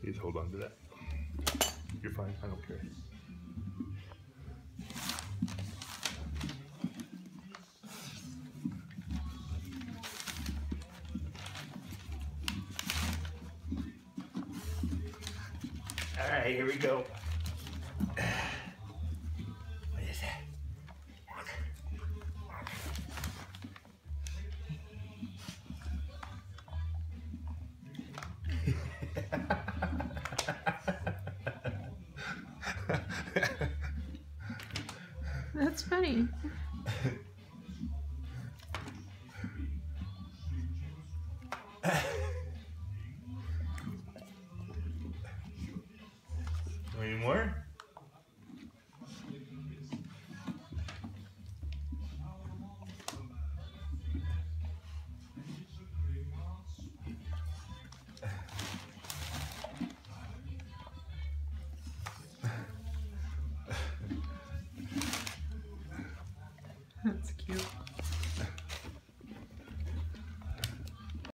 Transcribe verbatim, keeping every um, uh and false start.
You just hold on to that. You're fine, I don't care. All right, here we go. What is that? That's funny. Any more? That's cute.